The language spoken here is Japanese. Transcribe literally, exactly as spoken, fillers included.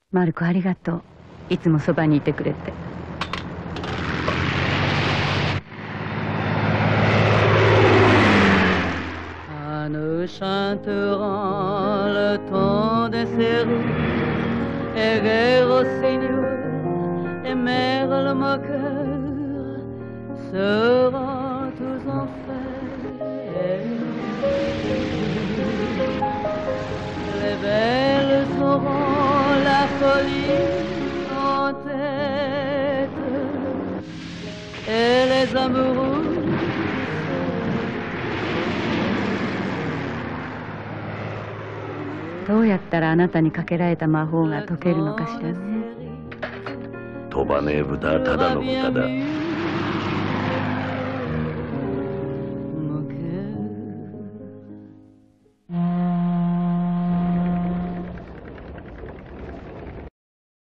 マルコ、ありがとう。いつもそばにいてくれて。 Nous chanterons le temps des séries, errer au Seigneur, aimer le moqueur, seront tous en fête. Les belles auront la folie en tête, et les amoureux どうやったらあなたにかけられた魔法が解けるのかしらね。 飛ばねえ豚はただの豚だ。